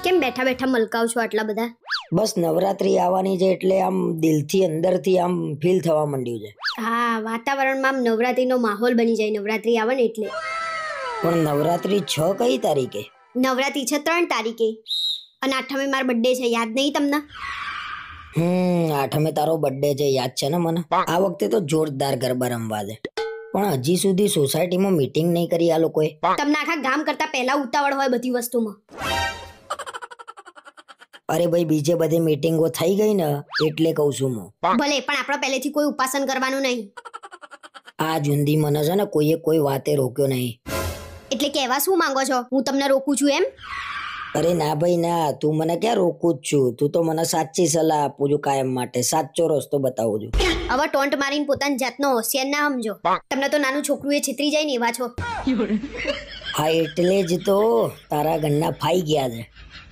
કેમ બેઠા બેઠા મલકાવ છો આટલા બધા? બસ નવરાત્રી આવવાની છે એટલે આમ દિલથી અંદરથી આમ ફીલ થવા માંડ્યું છે. હા, વાતાવરણમાં આમ નવરાત્રીનો માહોલ બની જાય નવરાત્રી આવે ને એટલે. પણ નવરાત્રી 6 કઈ તારીખે? નવરાત્રી છે 3 તારીખે અને 8મે મારો બર્થડે છે, યાદ નહીં તમને? 8મે તારો બર્થડે છે, યાદ છે ને મને. આ વખતે તો જોરદાર ગરબા રમવા છે, પણ હજી સુધી સોસાયટીમાં મીટિંગ નહીં કરી આ લોકોએ. તમને આખા ગામ કરતા પહેલા ઉતાવળ હોય બધી વસ્તુમાં. અરે ભાઈ, બીજે બધી મીટિંગો થઈ ગઈ ને એટલે કહું છું હું. ભલે, પણ આપણે પહેલેથી કોઈ ઉપાસન કરવાનું નહીં. આ જુંદી મને છે ને કોઈએ કોઈ વાતે રોક્યો નહીં. એટલે કહેવા શું માંગો છો? હું તમને રોકું છું એમ? અરે ના ભાઈ ના, તું મને ક્યાં રોકું જ છું. તું તો મને સાચી સલાહ આપું છું, કાયમ માટે સાચો રસ્તો બતાવું છું. હવે ટોન્ટ મારીને પોતાની જાતનો હોશિયાર ના સમજો. તમને તો નાનું છોકરું એ છેતરી જાય ને એવા છો. હા, એટલે જ તો તારા ઘરના ફાઈ ગયા છે.